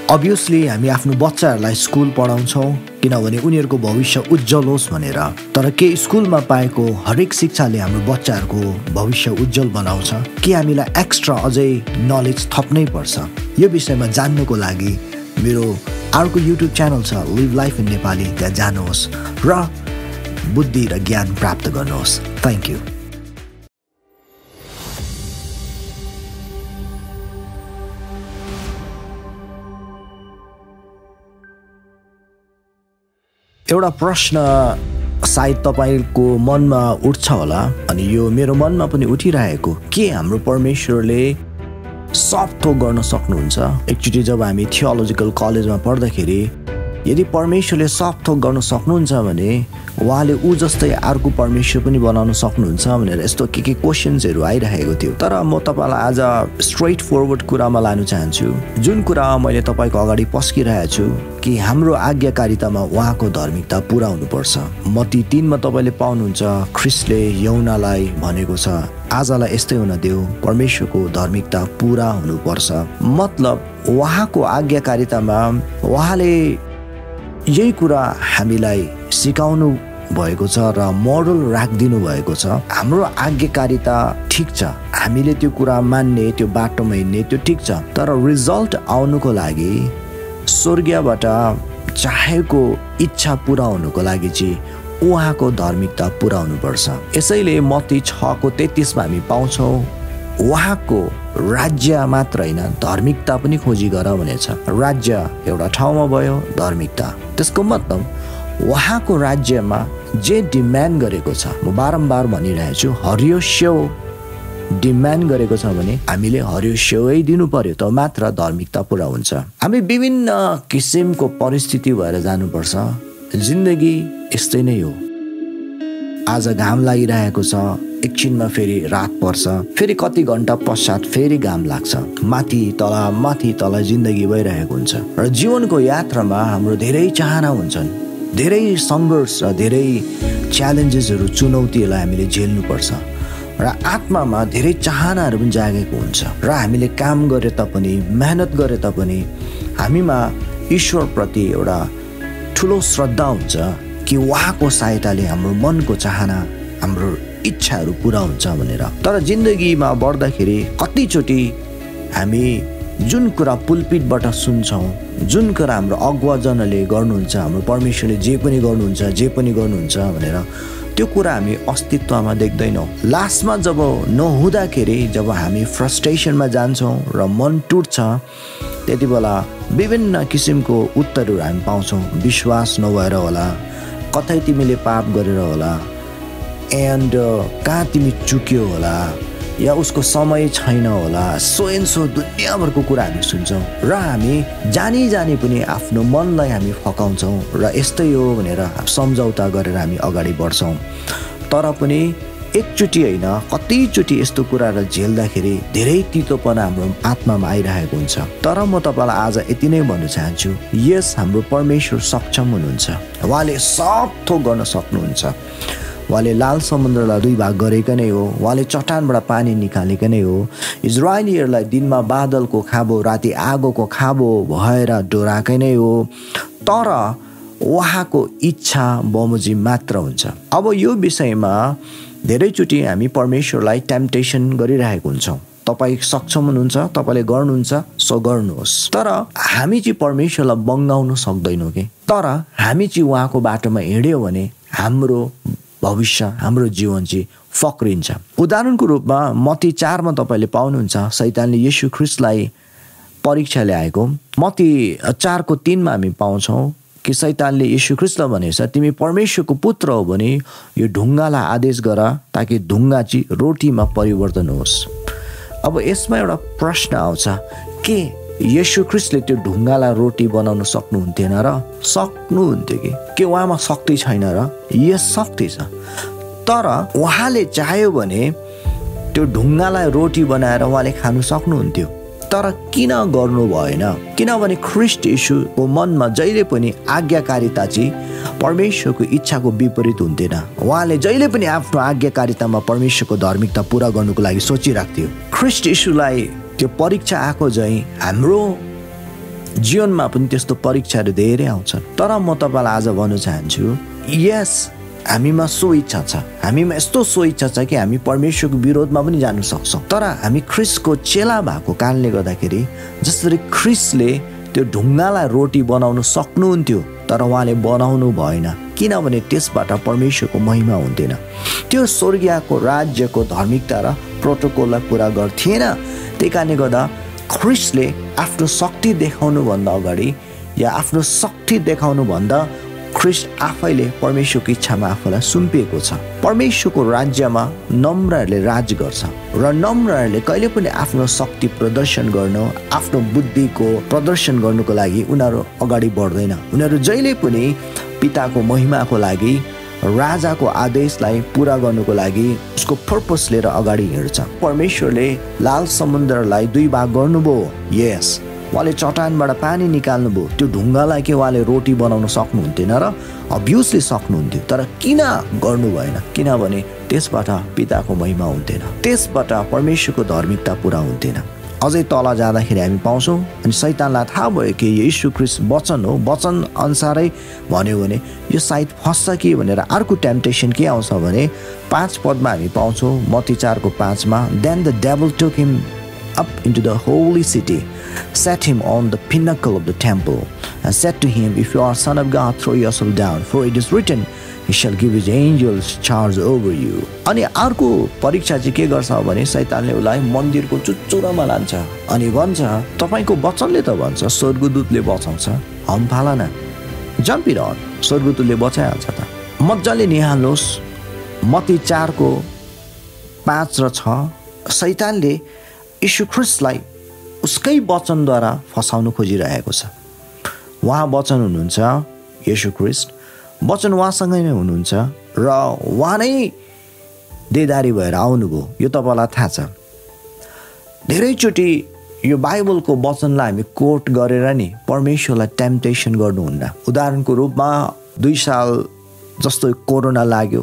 Obviously हामी आफ्नो बच्चाहरूलाई स्कुल पढाउँछौँ किनभने उनीहरूको भविष्य उज्जवल होस् भनेर। तर के स्कुलमा पाएको हरेक शिक्षाले हाम्रो बच्चाहरूको भविष्य उज्जवल बनाउँछ कि हामीलाई एक्स्ट्रा अझै नलेज थप्नै पर्छ? यो विषयमा जान्नुको लागि मेरो अर्को युट्युब च्यानल छ लिभ लाइफ इन नेपाली, त्यहाँ जानुहोस् र बुद्धि र ज्ञान प्राप्त गर्नुहोस्। Thank you. एउटा प्रश्न सायद तपाईको मनमा उठ्छ होला, अनि यो मेरो मनमा पनि उठिरहेको, के हाम्रो परमेश्वरले सब थोक गर्न सक्नुहुन्छ? एकचोटि जब हामी थियोलोजिकल कलेजमा पढ्दाखेरि यदि परमेश्वरले सब थोक गर्न सक्नुहुन्छ भने उहाँले ऊ जस्तै अर्को परमेश्वर पनि बनाउन सक्नुहुन्छ भनेर यस्तो के क्वेसन्सहरू आइरहेको थियो। तर म तपाईलाई आज स्ट्रेट फरवर्ड कुरामा लानु चाहन्छु, जुन कुरा मैले तपाईको अगाडि पस्किरहेको छु कि हाम्रो आज्ञाकारितामा उहाँको धार्मिकता पुरा हुनुपर्छ। मत्ती 3 मा तपाईले पाउनुहुन्छ ख्रिस्टले यहुनालाई भनेको छ, आजलाई यस्तै हुन देऊ, परमेश्वरको धार्मिकता पुरा हुनुपर्छ। मतलब उहाँको आज्ञाकारितामा उहाँले यही कुरा हामीलाई सिकाउनु भएको छ र मोडल राखिदिनु भएको छ। हाम्रो आज्ञाकारिता ठिक छ, हामीले त्यो कुरा मान्ने, त्यो बाटोमा हिँड्ने, त्यो ठिक छ, तर रिजल्ट आउनुको लागि स्वर्गबाट चाहेको इच्छा पुरा हुनुको लागि चाहिँ उहाँको धार्मिकता पुरा हुनुपर्छ। यसैले मत्ती 6:33 मा हामी पाउँछौँ उहाँको राज्य मात्र होइन धार्मिकता पनि खोजी गर भनेछ। राज्य एउटा ठाउँमा भयो, धार्मिकता त्यसको मतलब उहाँको राज्यमा जे डिमान्ड गरेको छ, म बारम्बार भनिरहेको छु, हरियो स्याउ डिमान्ड गरेको छ भने हामीले हरियो स्याउै दिनु पर्यो, त मात्र धार्मिकता पुरा हुन्छ। हामी विभिन्न किसिमको परिस्थिति भएर जानुपर्छ। जिन्दगी यस्तै नै हो। आज घाम लागिरहेको छ, एकछिनमा फेरि रात पर्छ, फेरि कति घन्टा पश्चात फेरि घाम लाग्छ, माथि तल जिन्दगी भइरहेको हुन्छ। र जीवनको यात्रामा हाम्रो धेरै चाहना हुन्छन्, धेरै सङ्घर्ष र धेरै च्यालेन्जेसहरू, चुनौतीहरूलाई हामीले झेल्नुपर्छ। र आत्मामा धेरै चाहनाहरू पनि जागेको हुन्छ र हामीले काम गरे तापनि, मेहनत गरे तापनि हामीमा ईश्वरप्रति एउटा ठुलो श्रद्धा हुन्छ कि उहाँको सहायताले हाम्रो मनको चाहना, हाम्रो इच्छाहरू पुरा हुन्छ भनेर। तर जिन्दगीमा बढ्दाखेरि कतिचोटि हामी जुन कुरा पुलपिटबाट सुन्छौँ, जुन कुरा हाम्रो अगुवाजनले गर्नुहुन्छ, हाम्रो परमेश्वरले जे पनि गर्नुहुन्छ भनेर, त्यो कुरा हामी अस्तित्वमा देख्दैनौँ। लास्टमा जब नहुँदाखेरि, जब हामी फ्रस्ट्रेसनमा जान्छौँ र मन टुट्छ, त्यति बेला विभिन्न किसिमको उत्तरहरू हामी पाउँछौँ। विश्वास नभएर होला, कतै तिमीले पाप गरेर होला, एन्ड कहाँ तिमी चुक्यो होला, या उसको समय छैन होला, सो दुनियाँभरको कुरा हामी सुन्छौँ र हामी जानी पनि आफ्नो मनलाई हामी फकाउँछौँ र यस्तै हो भनेर सम्झौता गरेर हामी अगाडि बढ्छौँ। तर पनि एकचोटि होइन, कतिचोटि यस्तो कुराहरू झेल्दाखेरि धेरै तितोपना हाम्रो आत्मामा आइरहेको हुन्छ। तर म तपाईँलाई आज यति नै भन्न चाहन्छु, यस हाम्रो परमेश्वर सक्षम हुनुहुन्छ, उहाँले सब थोक गर्न सक्नुहुन्छ। उहाँले लाल समुद्रलाई 2 भाग गरेका नै हो, उहाँले चट्टानबाट पानी निकालेका नै हो, इजरायलीहरूलाई दिनमा बादलको खाबो, राति आगोको खाबो भएर डोराएकै नै हो। तर उहाँको इच्छा बमोजिम मात्र हुन्छ। अब यो विषयमा धेरैचोटि हामी परमेश्वरलाई टेम्पटेसन गरिरहेको हुन्छौँ। तपाईँ सक्षम हुनुहुन्छ, तपाईँले गर्नुहुन्छ, सो गर्नुहोस्। तर हामी चाहिँ परमेश्वरलाई बङ्गाउन सक्दैनौँ कि। तर हामी चाहिँ उहाँको बाटोमा हिँड्यो भने हाम्रो भविष्य, हाम्रो जीवन चाहिँ फक्रिन्छ। उदाहरणको रूपमा मत्ती 4 मा तपाईँले पाउनुहुन्छ शैतानले येशू ख्रिस्टलाई परीक्षा ल्याएको। मत्ती 4:3 मा हामी पाउँछौँ कि शैतानले येशू ख्रिस्टलाई भनेको छ, तिमी परमेश्वरको पुत्र हो भने यो ढुङ्गालाई आदेश गर ताकि ढुङ्गा चाहिँ रोटीमा परिवर्तन होस्। अब यसमा एउटा प्रश्न आउँछ, के येशू ख्रिस्टले त्यो ढुङ्गालाई रोटी बनाउन सक्नुहुन्थेन र? सक्नुहुन्थ्यो के उहाँमा शक्ति छैन र? यस शक्ति छ। तर उहाँले चाह्यो भने त्यो ढुङ्गालाई रोटी बनाएर उहाँले खानु सक्नुहुन्थ्यो। तर किन गर्नु भएन? किनभने ख्रिस्ट येशूको मनमा जहिले पनि आज्ञाकारिता चाहिँ परमेश्वरको इच्छाको विपरीत हुन्थेन। उहाँले जहिले पनि आफ्नो आज्ञाकारितामा परमेश्वरको धार्मिकता पुरा गर्नुको लागि सोचिराख्थ्यो। ख्रिस्ट येशूलाई त्यो परीक्षा आएको चाहिँ हाम्रो जीवनमा पनि त्यस्तो परीक्षाहरू धेरै आउँछन्। तर म तपाईँलाई आज भन्न चाहन्छु, यस हामीमा सो इच्छा छ, हामीमा यस्तो सो इच्छा छ कि हामी परमेश्वरको विरोधमा पनि जानु सक्छौँ। तर हामी ख्रिस्टको चेला भएको कारणले गर्दाखेरि जसरी ख्रिस्टले त्यो ढुङ्गालाई रोटी बनाउन सक्नुहुन्थ्यो तर उहाँले बनाउनु भएन, किनभने त्यसबाट परमेश्वरको महिमा हुन्थेन। त्यो स्वर्गीयको राज्यको धार्मिकता र प्रोटोकललाई पुरा गर्थेन। त्यही कारणले गर्दा ख्रिस्टले आफ्नो शक्ति देखाउनुभन्दा अगाडि या आफ्नो शक्ति देखाउनुभन्दा ख्रिस्ट आफैले परमेश्वरको इच्छामा आफूलाई सुम्पिएको छ। परमेश्वरको राज्यमा नम्रहरूले राज गर्छ र नम्रहरूले कहिले पनि आफ्नो शक्ति प्रदर्शन गर्न, आफ्नो बुद्धिको प्रदर्शन गर्नुको लागि उनीहरू अगाडि बढ्दैन। उनीहरू जहिले पनि पिताको महिमाको लागि, राजाको आदेशलाई पुरा गर्नुको लागि उसको पर्पस लिएर अगाडि हिँड्छ। परमेश्वरले लाल समुद्रलाई 2 भाग गर्नुभयो, यस, उहाँले चट्टानबाट पानी निकाल्नुभयो। त्यो ढुङ्गालाई के उहाँले रोटी बनाउन सक्नुहुन्थेन र अभियसली सक्नुहुन्थ्यो, तर किन गर्नु भएन? किनभने त्यसबाट पिताको महिमा हुन्थेन, त्यसबाट परमेश्वरको धार्मिकता पुरा हुन्थेन। अझै तल जाँदाखेरि हामी पाउँछौँ अनि शैतानलाई थाहा भयो कि यीशु ख्रिस्ट वचन हो, वचन अनुसारै भन्यो भने यो सायद फस्छ कि भनेर अर्को टेम्पटेसन के आउँछ भने 5 पदमा हामी पाउँछौँ, मत्ती 4:5 मा, then the devil took him up into the holy city, set him on the pinnacle of the temple, and said to him, if you are son of God, throw yourself down, for it is written, he shall give his angels charge over you. अनि अर्को परीक्षा चाहिँ के गर्छ भने शैतानले उसलाई मन्दिरको चुच्चुरोमा लान्छ अनि भन्छ, तपाईको वचनले त भन्छ, स्वर्गदूतले बचाउँछ, हम्फाला न, जम्प इट अन, स्वर्गदूतले बचाइहाल्छ त। मजाले निहाल्नुहोस्, मत्ती 4:5 र 6, शैतानले यीशु ख्रिस्टलाई उसकै वचनद्वारा फसाउन खोजिरहेको छ। उहाँ वचन हुनुहुन्छ, यीशु ख्रिस्ट वचन उहाँसँगै नै हुनुहुन्छ र उहाँ नै देदारी भएर आउनुभयो। यो तपाईँलाई थाहा छ। धेरैचोटि यो बाइबलको वचनलाई हामी कोट गरेर नि परमेश्वरलाई टेम्पटेसन गर्नुहुन्न। उदाहरणको रूपमा 2 साल जस्तो कोरोना लाग्यो,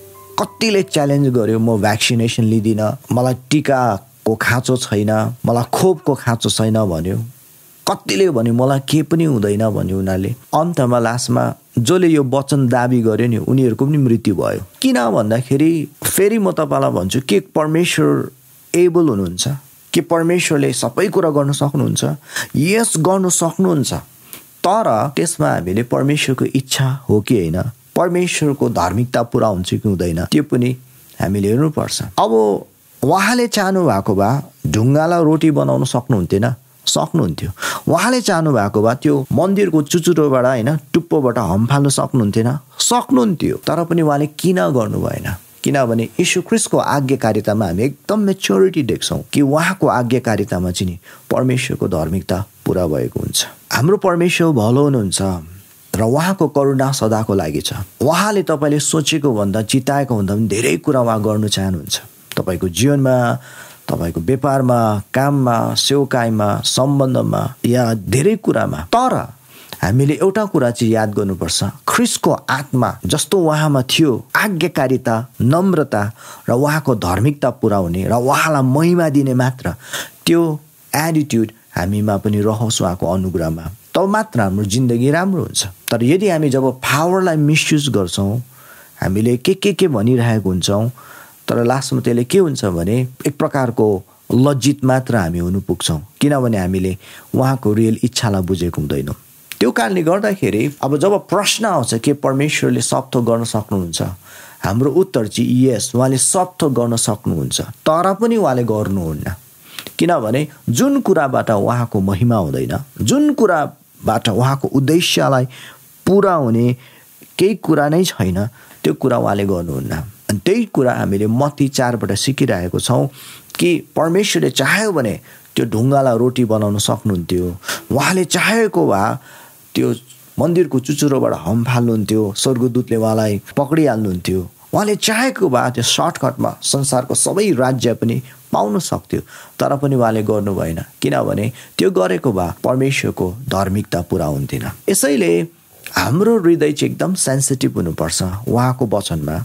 कतिले च्यालेन्ज गर्यो, म भ्याक्सिनेसन लिदिनँ, मलाई टिका को खाँचो छैन, मलाई खोपको खाँचो छैन भन्यो। कतिले भन्यो मलाई के पनि हुँदैन भन्यो उनीहरूले। अन्तमा लास्टमा जसले यो वचन दाबी गर्यो नि उनीहरूको पनि मृत्यु भयो। किन भन्दाखेरि फेरि म तपाईँलाई भन्छु के परमेश्वर एबल हुनुहुन्छ, के परमेश्वरले सबै कुरा गर्न सक्नुहुन्छ? यस, गर्न सक्नुहुन्छ, तर त्यसमा हामीले परमेश्वरको इच्छा हो कि होइन, परमेश्वरको धार्मिकता पुरा हुन्छ कि हुँदैन, त्यो पनि हामीले हेर्नुपर्छ। अब उहाँले चाहनु भएको भए ढुङ्गालाई रोटी बनाउन सक्नुहुन्थेन? सक्नुहुन्थ्यो। उहाँले चाहनु भएको भए त्यो मन्दिरको चुचुरोबाट होइन टुप्पोबाट हम्फाल्न सक्नुहुन्थेन? सक्नुहुन्थ्यो। तर पनि उहाँले किन गर्नु भएन? किनभने यीशु ख्रिस्टको आज्ञाकारितामा हामी एकदम मेच्योरिटी देख्छौँ कि उहाँको आज्ञाकारितामा चाहिँ नि परमेश्वरको धार्मिकता पुरा भएको हुन्छ। हाम्रो परमेश्वर भलो हुनुहुन्छ र उहाँको करुणा सदाको लागि छ। उहाँले तपाईँले सोचेको भन्दा, चिताएको भन्दा पनि धेरै कुरा उहाँ गर्नु चाहनुहुन्छ तपाईँको जीवनमा, तपाईँको व्यापारमा, काममा, सेवकाईमा, सम्बन्धमा या धेरै कुरामा। तर हामीले एउटा कुरा चाहिँ याद गर्नुपर्छ, ख्रिस्टको आत्मा जस्तो उहाँमा थियो, आज्ञाकारिता, नम्रता र उहाँको धार्मिकता पुर्याउने र उहाँलाई महिमा दिने मात्र त्यो एटिट्युड हामीमा पनि रहोस् उहाँको अनुग्रहमा, तब मात्र हाम्रो जिन्दगी राम्रो हुन्छ। तर यदि हामी जब पावरलाई मिसयुज गर्छौँ, हामीले के भनिरहेको हुन्छौँ, तर लास्टमा त्यसले के हुन्छ भने एक प्रकारको लज्जित मात्र हामी हुनु पुग्छौँ, किनभने हामीले उहाँको रियल इच्छालाई बुझेको हुँदैनौँ। त्यो कारणले गर्दाखेरि अब जब प्रश्न आउँछ के परमेश्वरले सब थोक गर्न सक्नुहुन्छ, हाम्रो उत्तर चाहिँ यस, उहाँले सब थोक गर्न सक्नुहुन्छ, तर पनि उहाँले गर्नुहुन्न। किनभने जुन कुराबाट उहाँको महिमा हुँदैन, जुन कुराबाट उहाँको उद्देश्यलाई पुरा हुने केही कुरा नै छैन, त्यो कुरा उहाँले गर्नुहुन्न। अनि त्यही कुरा हामीले मत्ती 4बाट सिकिरहेको छौँ कि परमेश्वरले चाह्यो भने त्यो ढुङ्गालाई रोटी बनाउन सक्नुहुन्थ्यो, उहाँले चाहेको भए त्यो मन्दिरको चुचुरोबाट हम्फाल्नुहुन्थ्यो, स्वर्गदूतले उहाँलाई पक्रिहाल्नुहुन्थ्यो, उहाँले चाहेको भए त्यो सर्टकटमा संसारको सबै राज्य पनि पाउन सक्थ्यो, तर पनि उहाँले गर्नु भएन। किनभने त्यो गरेको भए परमेश्वरको धार्मिकता पुरा हुन्थेन। यसैले हाम्रो हृदय चाहिँ एकदम सेन्सिटिभ हुनुपर्छ उहाँको वचनमा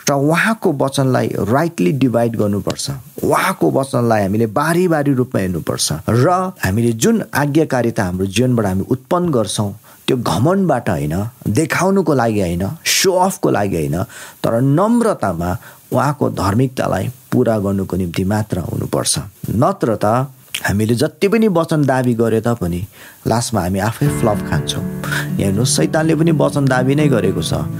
र उहाँको वचनलाई राइटली डिभाइड गर्नुपर्छ। उहाँको वचनलाई हामीले बारी बारी रूपमा हेर्नुपर्छ र हामीले जुन आज्ञाकारिता हाम्रो जीवनबाट हामी उत्पन्न गर्छौँ त्यो घमण्डबाट होइन, देखाउनुको लागि होइन, सो अफको लागि होइन, तर नम्रतामा उहाँको धार्मिकतालाई पुरा गर्नुको निम्ति मात्र हुनुपर्छ। नत्र त हामीले जति पनि वचन दाबी गरे तापनि लास्टमा हामी आफै फ्लप खान्छौँ। यहाँ हेर्नुहोस्, शैतानले पनि वचन दाबी नै गरेको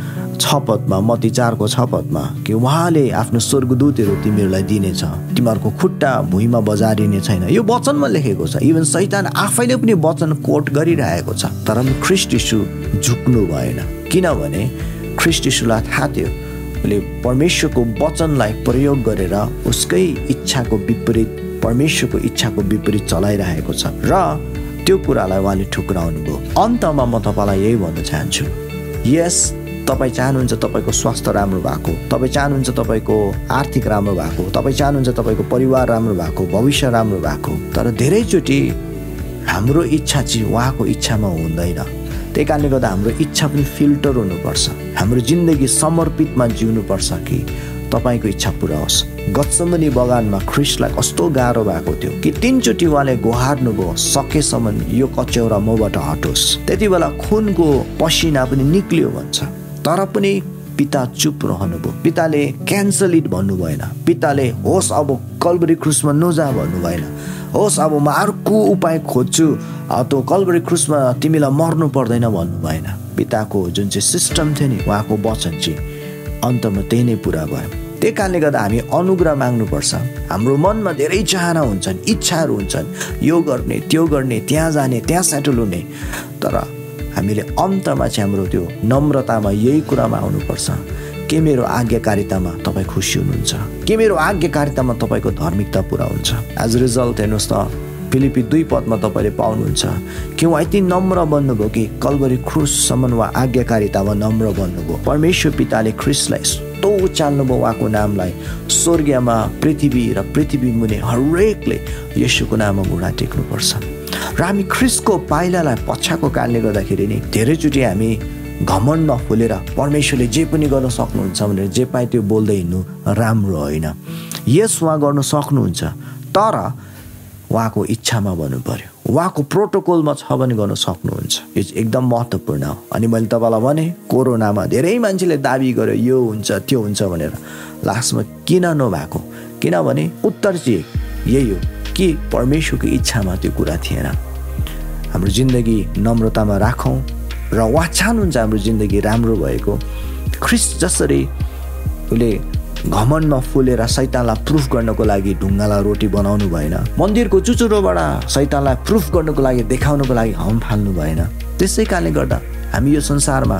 छ पदमा, मत्ती 4को 6 पदमा कि उहाँले आफ्नो स्वर्गदूतहरू तिमीहरूलाई दिनेछ, तिमीहरूको खुट्टा भुइँमा बजारिने छैन। यो वचनमा लेखेको छ। इभन शैतान आफैले पनि वचन कोट गरिरहेको छ, तर पनि ख्रीष्ट यीशु झुक्नु भएन। किनभने ख्रीष्ट यीशुलाई थाहा थियो उसले परमेश्वरको वचनलाई प्रयोग गरेर उसकै इच्छाको विपरीत, परमेश्वरको इच्छाको विपरीत चलाइरहेको छ र त्यो कुरालाई उहाँले ठुक्राउनु भयो। अन्तमा म तपाईँलाई यही भन्न चाहन्छु, यस तपाईँ चाहनुहुन्छ तपाईँको स्वास्थ्य राम्रो भएको, तपाईँ चाहनुहुन्छ तपाईँको आर्थिक राम्रो भएको, तपाईँ चाहनुहुन्छ तपाईँको परिवार राम्रो भएको, भविष्य राम्रो भएको, तर धेरैचोटि हाम्रो इच्छा चाहिँ उहाँको इच्छामा हुँदैन। त्यही कारणले गर्दा हाम्रो इच्छा पनि फिल्टर हुनुपर्छ। हाम्रो जिन्दगी समर्पितमा जिउनुपर्छ कि तपाईँको इच्छा पुरा होस्। गत्समनी बगानमा ख्रीष्टलाई कस्तो गाह्रो भएको थियो कि 3 चोटि उहाँले गुहार्नुभयो, सकेसम्म यो कचौरा मबाट हटोस्। त्यति बेला खुनको पसिना पनि निक्लियो भन्छ, तर पनि पिता चुप रहनुभयो। पिताले क्यान्सल इट भन्नु भएन। पिताले होस् अब कल्भरी क्रुसमा नजा भन्नु भएन। होस् अब म अर्को उपाय खोज्छु, त्यो कल्भरी क्रुसमा तिमीलाई मर्नु पर्दैन भन्नु भएन। पिताको जुन चाहिँ सिस्टम थियो नि, उहाँको वचन चाहिँ अन्तमा त्यही नै पुरा भयो। त्यही कारणले गर्दा हामी अनुग्रह माग्नुपर्छ। हाम्रो मनमा धेरै चाहना हुन्छन्, इच्छाहरू हुन्छन्, यो गर्ने, त्यो गर्ने, त्यहाँ जाने, त्यहाँ सेटल हुने, तर हामीले अन्तमा चाहिँ हाम्रो त्यो नम्रतामा यही कुरामा आउनुपर्छ के मेरो आज्ञाकारितामा तपाईँ खुसी हुनुहुन्छ, के मेरो आज्ञाकारितामा तपाईँको धार्मिकता पुरा हुन्छ। एज रिजल्ट हेर्नुहोस् त, फिलिपी 2 पदमा तपाईँले पाउनुहुन्छ कि उहाँ यति नम्र बन्नुभयो कि कल्भरी क्रुससम्म उहाँ आज्ञाकारितामा नम्र बन्नुभयो। परमेश्वर पिताले ख्रीष्टलाई यस्तो उचाल्नुभयो, उहाँको नामलाई स्वर्गमा, पृथ्वी र पृथ्वी मुनि हरेकले येशूको नाममा घुँडा टेक्नुपर्छ। र हामी ख्रीष्टको पाइलालाई पछ्याएको कारणले गर्दाखेरि नि धेरैचोटि हामी घमण्डमा फुलेर परमेश्वरले जे पनि गर्न सक्नुहुन्छ भनेर जे पाए त्यो बोल्दै हिँड्नु राम्रो होइन। यस उहाँ गर्न सक्नुहुन्छ, तर उहाँको इच्छामा भन्नु पर्यो, उहाँको प्रोटोकलमा छ भने गर्न सक्नुहुन्छ। यो एकदम महत्त्वपूर्ण हो। अनि मैले तपाईँलाई भने कोरोनामा धेरै मान्छेले दाबी गर्यो यो हुन्छ त्यो हुन्छ भनेर, लास्टमा किन नभएको? किनभने उत्तर चाहिँ यही हो कि परमेश्वरको इच्छामा त्यो कुरा थिएन। हाम्रो जिन्दगी नम्रतामा राखौँ र उहाँ चाहनुहुन्छ हाम्रो जिन्दगी राम्रो भएको। ख्रीष्ट जसरी उसले घमण्डमा फुलेर शैतानलाई प्रुफ गर्नको लागि ढुङ्गालाई रोटी बनाउनु भएन, मन्दिरको चुचुरोबाट शैतानलाई प्रुफ गर्नको लागि, देखाउनको लागि हम फाल्नु भएन। त्यसै कारणले गर्दा हामी यो संसारमा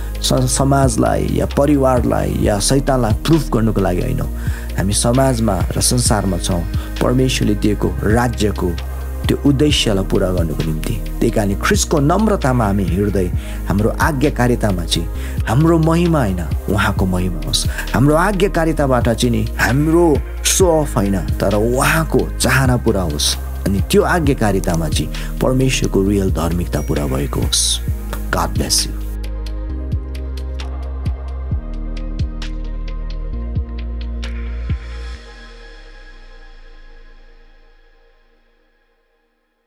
समाजलाई या परिवारलाई या शैतानलाई प्रुफ गर्नुको लागि होइन, हामी समाजमा र संसारमा छौँ परमेश्वरले दिएको राज्यको त्यो उद्देश्यलाई पुरा गर्नुको निम्ति। त्यही कारण ख्रीष्टको नम्रतामा हामी हिँड्दै हाम्रो आज्ञाकारितामा चाहिँ हाम्रो महिमा होइन उहाँको महिमा होस्। हाम्रो आज्ञाकारिताबाट चाहिँ नि हाम्रो सो अफ होइन, तर उहाँको चाहना पुरा होस्। अनि त्यो आज्ञाकारितामा चाहिँ परमेश्वरको रियल धार्मिकता पुरा भएको होस्। God bless you.